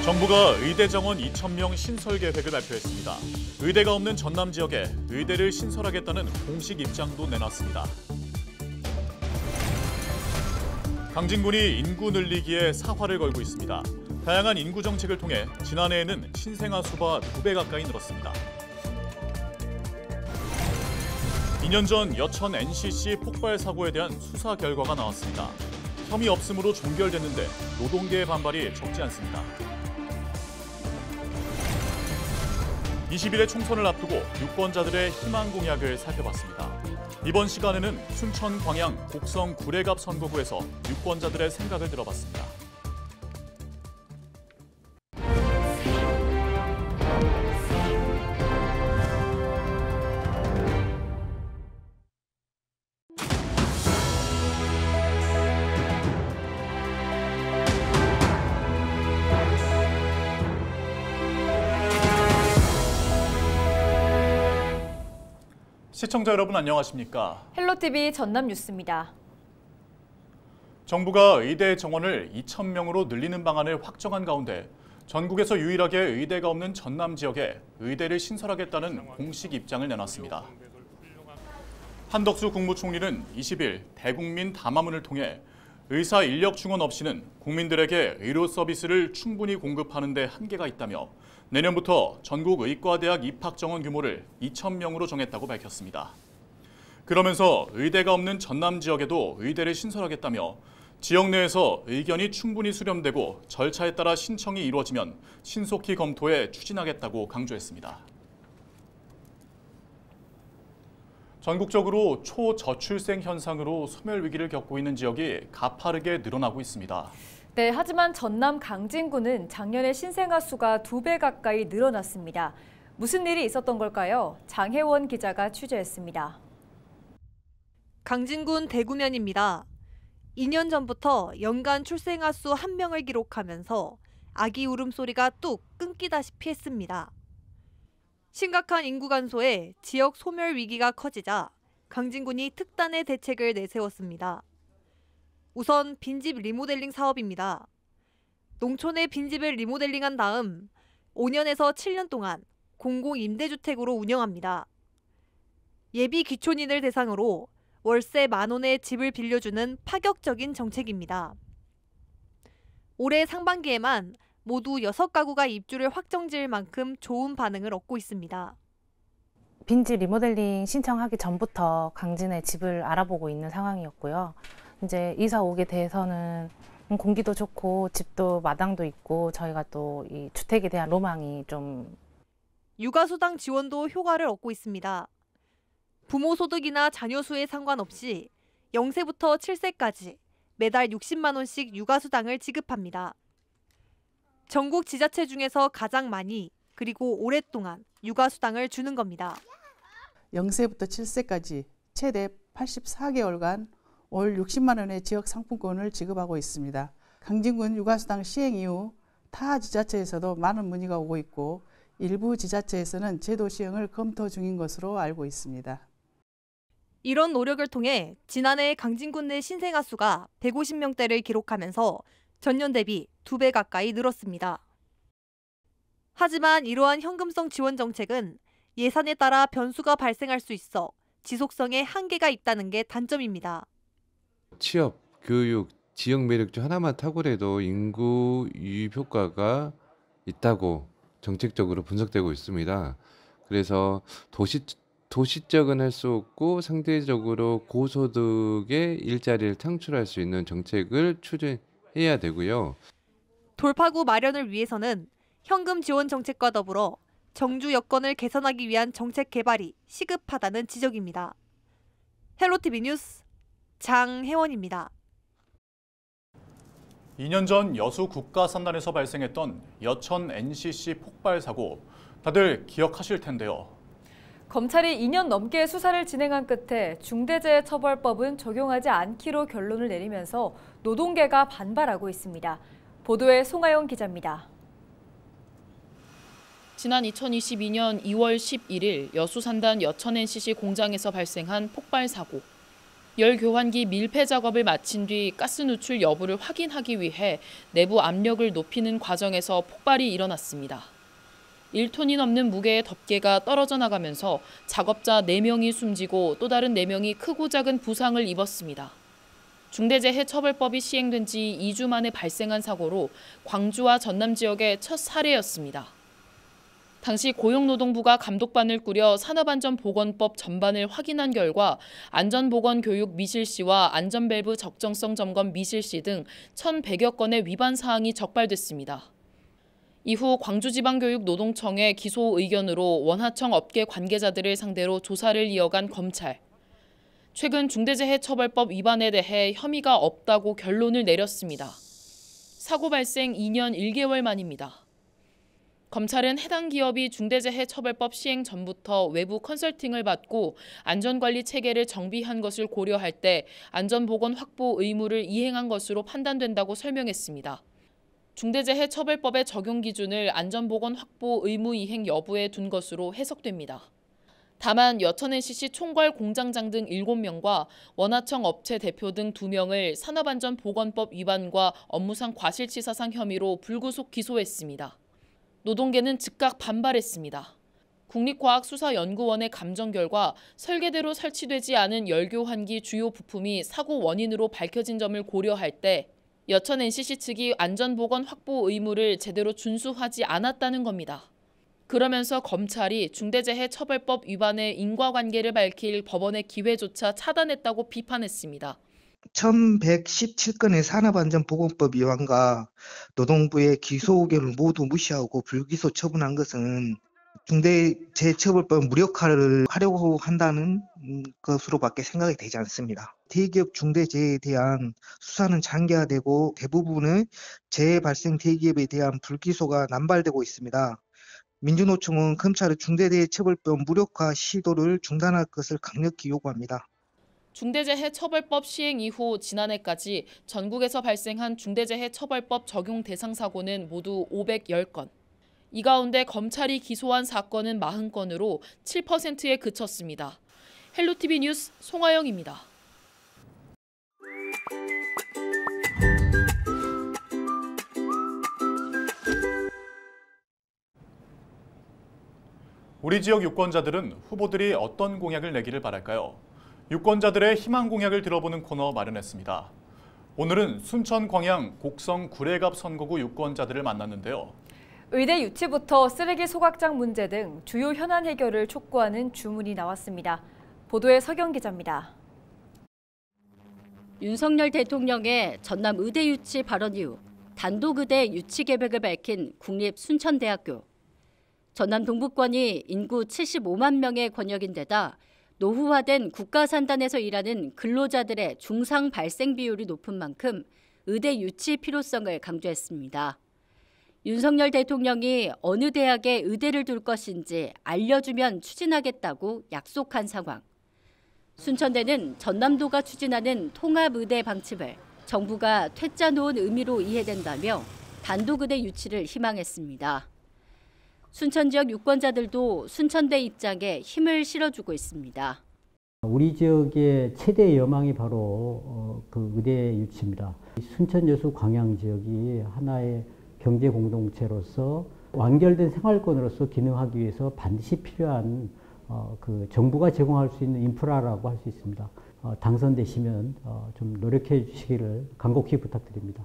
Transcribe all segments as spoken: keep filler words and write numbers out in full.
정부가 의대 정원 이천 명 신설 계획을 발표했습니다. 의대가 없는 전남 지역에 의대를 신설하겠다는 공식 입장도 내놨습니다. 강진군이 인구 늘리기에 사활을 걸고 있습니다. 다양한 인구 정책을 통해 지난해에는 신생아 수가 두 배 가까이 늘었습니다. 이 년 전 여천 엔씨씨 폭발 사고에 대한 수사 결과가 나왔습니다. 혐의 없음으로 종결됐는데 노동계의 반발이 적지 않습니다. 이십 일의 총선을 앞두고 유권자들의 희망 공약을 살펴봤습니다. 이번 시간에는 순천 광양 곡성 구례갑 선거구에서 유권자들의 생각을 들어봤습니다. 시청자 여러분 안녕하십니까? 헬로티비 전남 뉴스입니다. 정부가 의대 정원을 이천 명으로 늘리는 방안을 확정한 가운데 전국에서 유일하게 의대가 없는 전남 지역에 의대를 신설하겠다는 공식 입장을 내놨습니다. 한덕수 국무총리는 이십 일 대국민 담화문을 통해 의사 인력 충원 없이는 국민들에게 의료 서비스를 충분히 공급하는 데 한계가 있다며 내년부터 전국 의과대학 입학 정원 규모를 이천 명으로 정했다고 밝혔습니다. 그러면서 의대가 없는 전남 지역에도 의대를 신설하겠다며 지역 내에서 의견이 충분히 수렴되고 절차에 따라 신청이 이루어지면 신속히 검토해 추진하겠다고 강조했습니다. 전국적으로 초저출생 현상으로 소멸 위기를 겪고 있는 지역이 가파르게 늘어나고 있습니다. 네, 하지만 전남 강진구는 작년에 신생아 수가 두 배 가까이 늘어났습니다. 무슨 일이 있었던 걸까요? 장혜원 기자가 취재했습니다. 강진군 대구면입니다. 이 년 전부터 연간 출생아 수 한 명을 기록하면서 아기 울음소리가 뚝 끊기다시피 했습니다. 심각한 인구 감소에 지역 소멸 위기가 커지자 강진군이 특단의 대책을 내세웠습니다. 우선 빈집 리모델링 사업입니다. 농촌의 빈집을 리모델링한 다음 오 년에서 칠 년 동안 공공임대주택으로 운영합니다. 예비 귀촌인을 대상으로 월세 만 원의 집을 빌려주는 파격적인 정책입니다. 올해 상반기에만 모두 여섯 가구가 입주를 확정지을 만큼 좋은 반응을 얻고 있습니다. 빈집 리모델링 신청하기 전부터 강진에 집을 알아보고 있는 상황이었고요. 이제 이사 오게 돼서는 공기도 좋고 집도 마당도 있고 저희가 또 이 주택에 대한 로망이 좀 육아수당 지원도 효과를 얻고 있습니다. 부모 소득이나 자녀 수에 상관없이 영 세부터 칠 세까지 매달 육십만 원씩 육아수당을 지급합니다. 전국 지자체 중에서 가장 많이 그리고 오랫동안 육아수당을 주는 겁니다. 영 세부터 칠 세까지 최대 팔십사 개월간 월 육십만 원의 지역 상품권을 지급하고 있습니다. 강진군 육아수당 시행 이후 타 지자체에서도 많은 문의가 오고 있고 일부 지자체에서는 제도 시행을 검토 중인 것으로 알고 있습니다. 이런 노력을 통해 지난해 강진군 내 신생아 수가 백오십 명대를 기록하면서 전년 대비 두 배 가까이 늘었습니다. 하지만 이러한 현금성 지원 정책은 예산에 따라 변수가 발생할 수 있어 지속성에 한계가 있다는 게 단점입니다. 취업, 교육, 지역 매력 중 하나만 탁월해도 인구 유입 효과가 있다고 정책적으로 분석되고 있습니다. 그래서 도시, 도시적은 할 수 없고 상대적으로 고소득의 일자리를 창출할 수 있는 정책을 추진해야 되고요. 돌파구 마련을 위해서는 현금 지원 정책과 더불어 정주 여건을 개선하기 위한 정책 개발이 시급하다는 지적입니다. 헬로티비 뉴스 장혜원입니다. 이 년 전 여수 국가산단에서 발생했던 여천 엔씨씨 폭발 사고 다들 기억하실 텐데요. 검찰이 이 년 넘게 수사를 진행한 끝에 중대재해처벌법은 적용하지 않기로 결론을 내리면서 노동계가 반발하고 있습니다. 보도에 송하영 기자입니다. 지난 이천이십이 년 이월 십일 일 여수산단 여천 엔씨씨 공장에서 발생한 폭발 사고. 열 교환기 밀폐 작업을 마친 뒤 가스 누출 여부를 확인하기 위해 내부 압력을 높이는 과정에서 폭발이 일어났습니다. 일 톤이 넘는 무게의 덮개가 떨어져 나가면서 작업자 네 명이 숨지고 또 다른 네 명이 크고 작은 부상을 입었습니다. 중대재해처벌법이 시행된 지 이 주 만에 발생한 사고로 광주와 전남 지역의 첫 사례였습니다. 당시 고용노동부가 감독반을 꾸려 산업안전보건법 전반을 확인한 결과 안전보건교육 미실시와 안전밸브 적정성 점검 미실시 등 천백여 건의 위반 사항이 적발됐습니다. 이후 광주지방교육노동청의 기소 의견으로 원하청 업계 관계자들을 상대로 조사를 이어간 검찰. 최근 중대재해처벌법 위반에 대해 혐의가 없다고 결론을 내렸습니다. 사고 발생 이 년 일 개월 만입니다. 검찰은 해당 기업이 중대재해처벌법 시행 전부터 외부 컨설팅을 받고 안전관리 체계를 정비한 것을 고려할 때 안전보건 확보 의무를 이행한 것으로 판단된다고 설명했습니다. 중대재해처벌법의 적용 기준을 안전보건 확보 의무 이행 여부에 둔 것으로 해석됩니다. 다만 여천엔씨씨 총괄 공장장 등 일곱 명과 원하청 업체 대표 등 두 명을 산업안전보건법 위반과 업무상 과실치사상 혐의로 불구속 기소했습니다. 노동계는 즉각 반발했습니다. 국립과학수사연구원의 감정 결과 설계대로 설치되지 않은 열교환기 주요 부품이 사고 원인으로 밝혀진 점을 고려할 때 여천엔씨씨 측이 안전보건 확보 의무를 제대로 준수하지 않았다는 겁니다. 그러면서 검찰이 중대재해처벌법 위반의 인과관계를 밝힐 법원의 기회조차 차단했다고 비판했습니다. 천백십칠 건의 산업안전보건법 위반과 노동부의 기소 의견을 모두 무시하고 불기소 처분한 것은 중대재해처벌법 무력화를 하려고 한다는 것으로밖에 생각이 되지 않습니다. 대기업 중대재해에 대한 수사는 장기화되고 대부분의 재해 발생 대기업에 대한 불기소가 남발되고 있습니다. 민주노총은 검찰의 중대재해처벌법 무력화 시도를 중단할 것을 강력히 요구합니다. 중대재해처벌법 시행 이후 지난해까지 전국에서 발생한 중대재해처벌법 적용 대상 사고는 모두 오백십 건. 이 가운데 검찰이 기소한 사건은 사십 건으로 칠 퍼센트에 그쳤습니다. 헬로티비 뉴스 송하영입니다. 우리 지역 유권자들은 후보들이 어떤 공약을 내기를 바랄까요? 유권자들의 희망 공약을 들어보는 코너 마련했습니다. 오늘은 순천 광양 곡성 구례갑 선거구 유권자들을 만났는데요. 의대 유치부터 쓰레기 소각장 문제 등 주요 현안 해결을 촉구하는 주문이 나왔습니다. 보도에 서경 기자입니다. 윤석열 대통령의 전남 의대 유치 발언 이후 단독 의대 유치 계획을 밝힌 국립순천대학교. 전남 동북권이 인구 칠십오만 명의 권역인데다 노후화된 국가산단에서 일하는 근로자들의 중상 발생 비율이 높은 만큼 의대 유치 필요성을 강조했습니다. 윤석열 대통령이 어느 대학에 의대를 둘 것인지 알려주면 추진하겠다고 약속한 상황. 순천대는 전남도가 추진하는 통합의대 방침을 정부가 퇴짜 놓은 의미로 이해된다며 단독의대 유치를 희망했습니다. 순천 지역 유권자들도 순천대 입장에 힘을 실어주고 있습니다. 우리 지역의 최대 여망이 바로 어, 그 의대 유치입니다. 순천 여수 광양 지역이 하나의 경제 공동체로서 완결된 생활권으로서 기능하기 위해서 반드시 필요한 어, 그 정부가 제공할 수 있는 인프라라고 할 수 있습니다. 어, 당선되시면 어, 좀 노력해 주시기를 간곡히 부탁드립니다.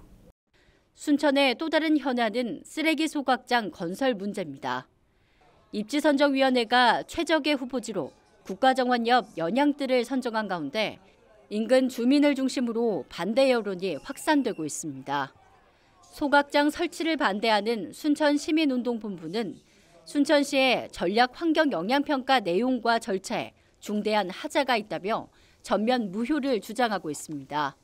순천의 또 다른 현안은 쓰레기 소각장 건설 문제입니다. 입지선정위원회가 최적의 후보지로 국가정원 옆 연양뜰을 선정한 가운데 인근 주민을 중심으로 반대 여론이 확산되고 있습니다. 소각장 설치를 반대하는 순천시민운동본부는 순천시의 전략 환경 영향평가 내용과 절차에 중대한 하자가 있다며 전면 무효를 주장하고 있습니다.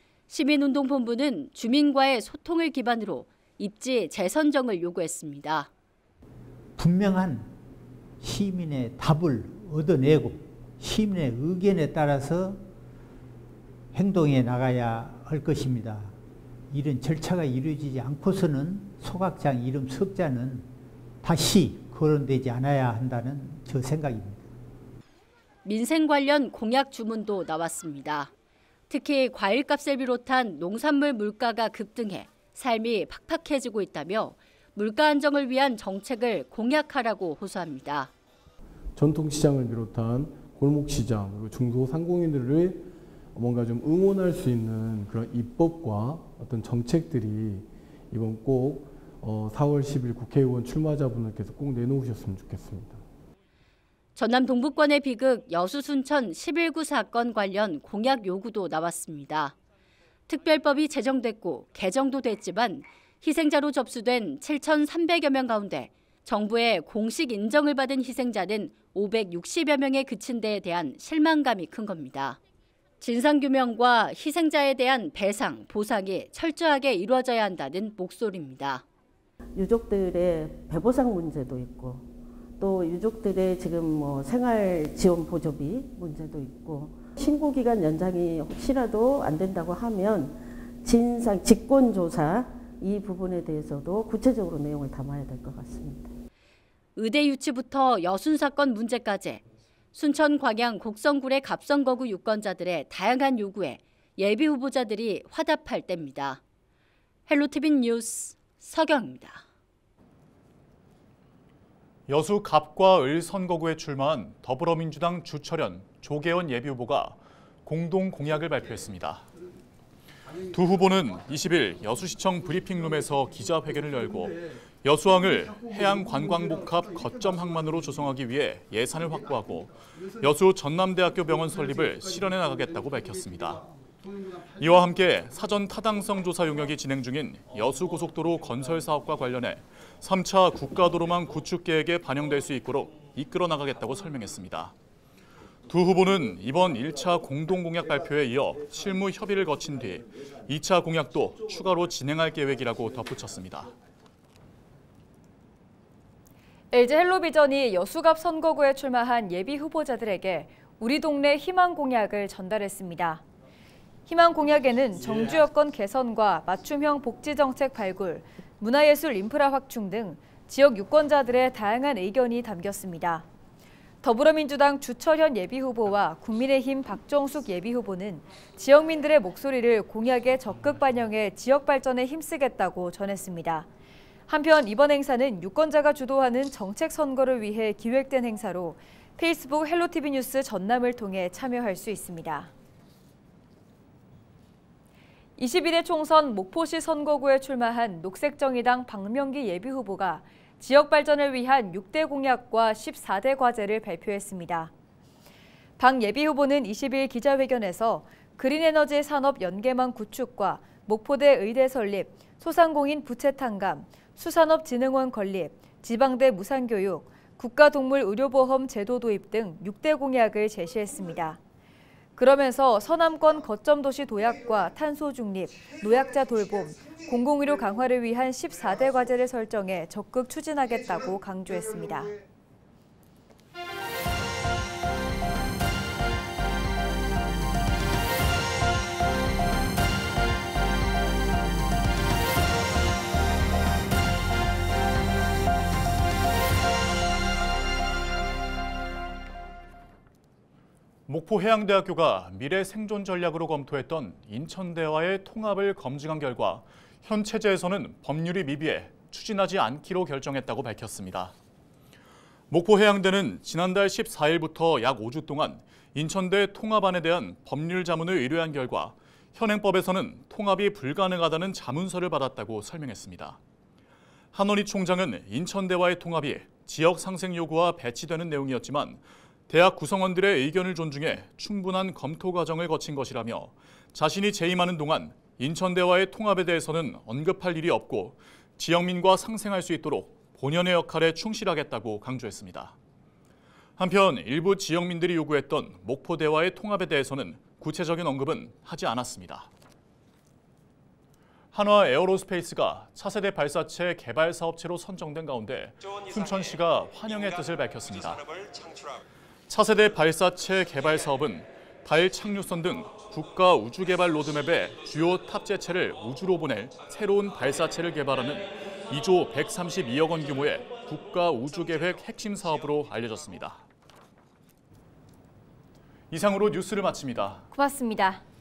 시민운동본부는 주민과의 소통을 기반으로 입지 재선정을 요구했습니다. 분명한 시민의 답을 얻어내고 시민의 의견에 따라서 행동해 나가야 할 것입니다. 이런 절차가 이루어지지 않고서는 소각장 이름 석자는 다시 거론되지 않아야 한다는 저 생각입니다. 민생 관련 공약 주문도 나왔습니다. 특히 과일값을 비롯한 농산물 물가가 급등해 삶이 팍팍해지고 있다며 물가 안정을 위한 정책을 공약하라고 호소합니다. 전통시장을 비롯한 골목시장 그리고 중소상공인들을 뭔가 좀 응원할 수 있는 그런 입법과 어떤 정책들이 이번 꼭 사월 십일 국회의원 출마자분들께서 꼭 내놓으셨으면 좋겠습니다. 전남 동북권의 비극 여수 순천 십일 구 사건 관련 공약 요구도 나왔습니다. 특별법이 제정됐고 개정도 됐지만 희생자로 접수된 칠천삼백여 명 가운데 정부의 공식 인정을 받은 희생자는 오백육십여 명에 그친 데에 대한 실망감이 큰 겁니다. 진상규명과 희생자에 대한 배상, 보상이 철저하게 이루어져야 한다는 목소리입니다. 유족들의 배보상 문제도 있고 또 유족들의 지금 뭐 생활지원보조비 문제도 있고 신고기간 연장이 혹시라도 안 된다고 하면 진상, 직권조사 이 부분에 대해서도 구체적으로 내용을 담아야 될 것 같습니다. 의대 유치부터 여순 사건 문제까지 순천, 광양, 곡성굴의 갑성거구 유권자들의 다양한 요구에 예비 후보자들이 화답할 때입니다. 헬로티비 뉴스 서경입니다. 여수 갑과 을 선거구에 출마한 더불어민주당 주철현, 조계원 예비후보가 공동 공약을 발표했습니다. 두 후보는 이십 일 여수시청 브리핑룸에서 기자회견을 열고 여수항을 해양관광복합 거점 항만으로 조성하기 위해 예산을 확보하고 여수 전남대학교 병원 설립을 실현해 나가겠다고 밝혔습니다. 이와 함께 사전 타당성 조사 용역이 진행 중인 여수고속도로 건설 사업과 관련해 삼 차 국가도로망 구축 계획에 반영될 수 있도록 이끌어 나가겠다고 설명했습니다. 두 후보는 이번 일 차 공동공약 발표에 이어 실무 협의를 거친 뒤 이 차 공약도 추가로 진행할 계획이라고 덧붙였습니다. 엘지 헬로비전이 여수갑 선거구에 출마한 예비 후보자들에게 우리 동네 희망 공약을 전달했습니다. 희망 공약에는 정주 여건 개선과 맞춤형 복지 정책 발굴, 문화예술 인프라 확충 등 지역 유권자들의 다양한 의견이 담겼습니다. 더불어민주당 주철현 예비후보와 국민의힘 박정숙 예비후보는 지역민들의 목소리를 공약에 적극 반영해 지역 발전에 힘쓰겠다고 전했습니다. 한편 이번 행사는 유권자가 주도하는 정책 선거를 위해 기획된 행사로 페이스북 헬로티비 뉴스 전남을 통해 참여할 수 있습니다. 이십일 회 총선 목포시 선거구에 출마한 녹색정의당 박명기 예비후보가 지역 발전을 위한 육 대 공약과 십사 대 과제를 발표했습니다. 박 예비후보는 이십 일 기자회견에서 그린에너지 산업 연계망 구축과 목포대 의대 설립, 소상공인 부채 탕감, 수산업진흥원 건립, 지방대 무상교육, 국가동물의료보험 제도 도입 등 육 대 공약을 제시했습니다. 그러면서 서남권 거점도시 도약과 탄소 중립, 노약자 돌봄, 공공의료 강화를 위한 십사 대 과제를 설정해 적극 추진하겠다고 강조했습니다. 목포해양대학교가 미래 생존 전략으로 검토했던 인천대와의 통합을 검증한 결과 현 체제에서는 법률이 미비해 추진하지 않기로 결정했다고 밝혔습니다. 목포해양대는 지난달 십사 일부터 약 오 주 동안 인천대 통합안에 대한 법률 자문을 의뢰한 결과 현행법에서는 통합이 불가능하다는 자문서를 받았다고 설명했습니다. 한원희 총장은 인천대와의 통합이 지역 상생 요구와 배치되는 내용이었지만 대학 구성원들의 의견을 존중해 충분한 검토 과정을 거친 것이라며 자신이 재임하는 동안 인천대와의 통합에 대해서는 언급할 일이 없고 지역민과 상생할 수 있도록 본연의 역할에 충실하겠다고 강조했습니다. 한편 일부 지역민들이 요구했던 목포대와의 통합에 대해서는 구체적인 언급은 하지 않았습니다. 한화 에어로스페이스가 차세대 발사체 개발 사업체로 선정된 가운데 순천시가 환영의 뜻을 밝혔습니다. 차세대 발사체 개발 사업은 달 착륙선 등 국가 우주개발 로드맵의 주요 탑재체를 우주로 보낼 새로운 발사체를 개발하는 이조 백삼십이억 원 규모의 국가 우주계획 핵심 사업으로 알려졌습니다. 이상으로 뉴스를 마칩니다. 고맙습니다.